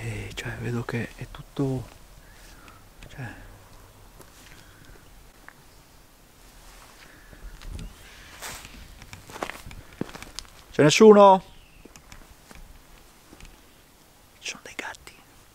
e cioè vedo che è tutto, cioè, c'è nessuno? Ci sono dei gatti.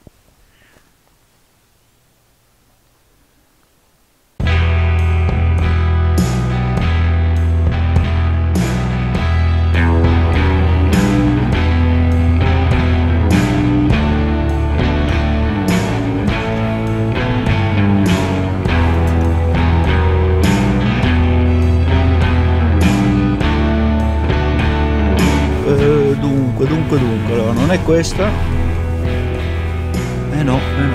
Dunque, allora non è questa? No.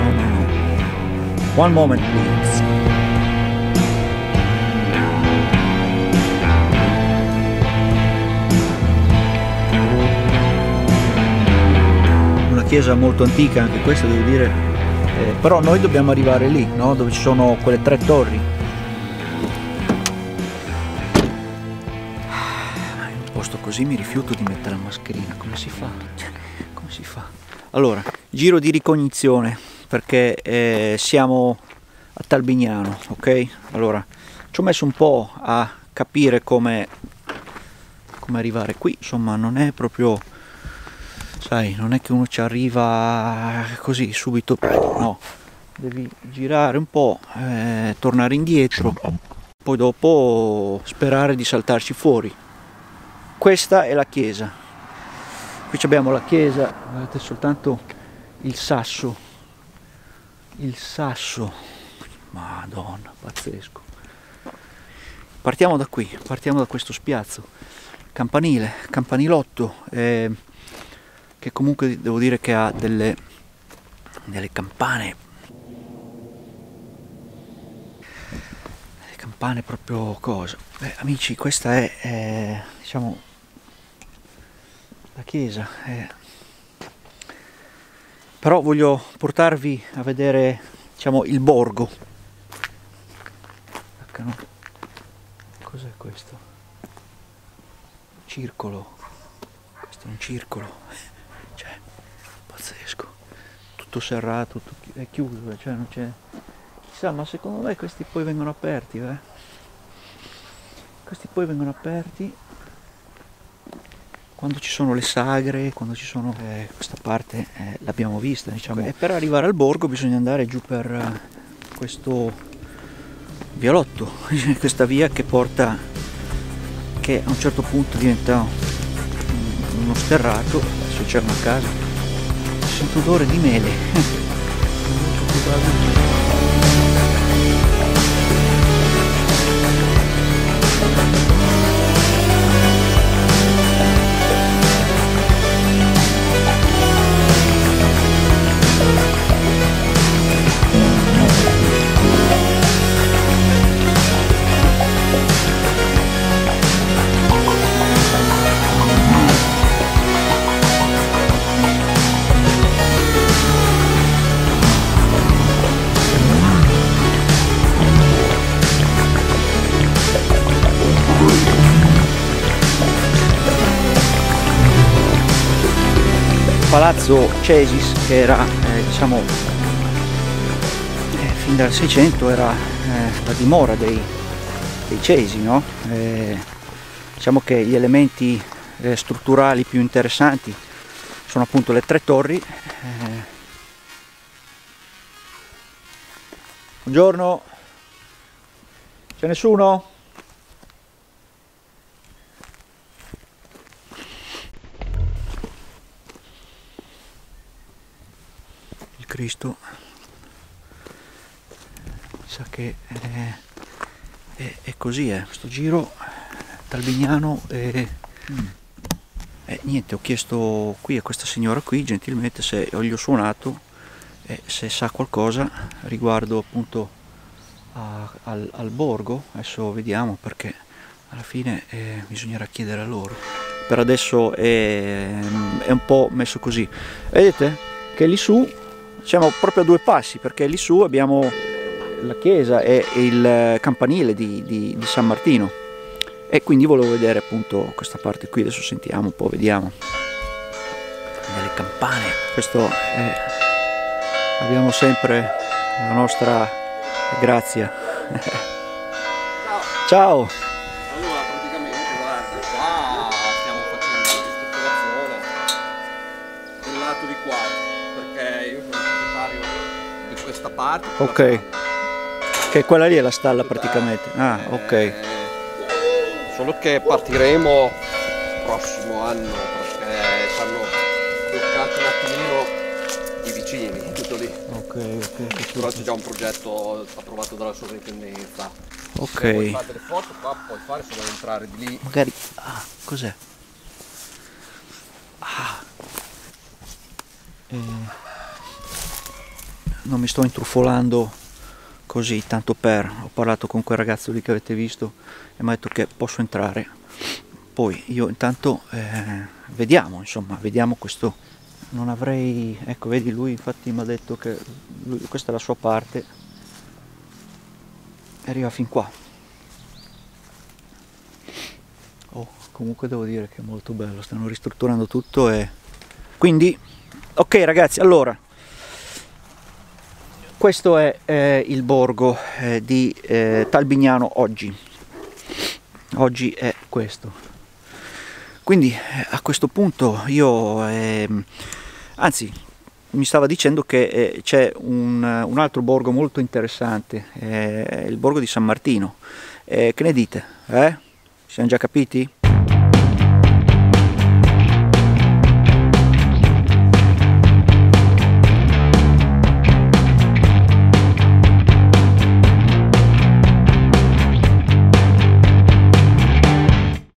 One moment please. Una chiesa molto antica anche questa, devo dire, però noi dobbiamo arrivare lì, no? Dove ci sono quelle 3 torri. Posto così mi rifiuto di mettere la mascherina, come si fa? Come si fa? Allora, giro di ricognizione, perché siamo a Talbignano, ok? Allora, ci ho messo un po' a capire come arrivare qui, insomma non è proprio, sai, non è che uno ci arriva così subito, no, devi girare un po', tornare indietro, poi dopo sperare di saltarci fuori. Questa è la chiesa, qui abbiamo la chiesa, guardate soltanto il sasso, madonna, pazzesco. Partiamo da qui, partiamo da questo spiazzo, campanilotto, che comunque devo dire che ha delle campane proprio cosa. Beh, amici, questa è diciamo la chiesa, però voglio portarvi a vedere, diciamo, il borgo. Cos'è questo? Circolo, questo è un circolo, cioè pazzesco, tutto serrato, tutto è chiuso, cioè non c'è, chissà, ma secondo me questi poi vengono aperti, questi poi vengono aperti quando ci sono le sagre, quando ci sono, questa parte l'abbiamo vista, diciamo, e per arrivare al borgo bisogna andare giù per questo vialotto, questa via che porta, che a un certo punto diventa uno sterrato. Adesso c'è una casa, sento odore di mele. Palazzo Cesis, che era diciamo fin dal 600 era la dimora dei Cesi, no? Diciamo che gli elementi strutturali più interessanti sono appunto le 3 torri. Buongiorno, c'è nessuno? Cristo, sa che è così, questo giro Talbignano, e niente, ho chiesto qui a questa signora qui gentilmente se gli ho suonato e se sa qualcosa riguardo appunto al borgo. Adesso vediamo, perché alla fine bisognerà chiedere a loro. Per adesso è un po' messo così, vedete che lì su siamo proprio a 2 passi, perché lì su abbiamo la chiesa e il campanile di San Martino, e quindi volevo vedere appunto questa parte qui. Adesso sentiamo un po', vediamo delle campane. Questo è abbiamo sempre la nostra Grazia. Ciao! Ciao! Allora praticamente guarda, qua stiamo facendo la ristrutturazione del lato di qua, perché io sono il proprietario di questa parte. Ok, che quella lì è la stalla praticamente. Ah, ok. Solo che partiremo il prossimo anno perché ci hanno bloccato un attimino i vicini, tutto lì. Ok. Però c'è già un progetto approvato dalla sovrintendenza. Ok. Se vuoi fare delle foto qua puoi fare, se vuoi entrare di lì. Magari... Ah, cos'è? Ah. Non mi sto intrufolando così, tanto per... Ho parlato con quel ragazzo lì che avete visto e mi ha detto che posso entrare. Poi io intanto vediamo, insomma, vediamo questo. Non avrei... Ecco, vedi, lui infatti mi ha detto che questa è la sua parte. E arriva fin qua. Oh, comunque devo dire che è molto bello, stanno ristrutturando tutto e... Quindi, ok ragazzi, allora... Questo è il borgo di Talbignano oggi. Oggi è questo. Quindi a questo punto io... anzi, mi stava dicendo che c'è un altro borgo molto interessante, il borgo di San Martino. Che ne dite? Siamo già capiti?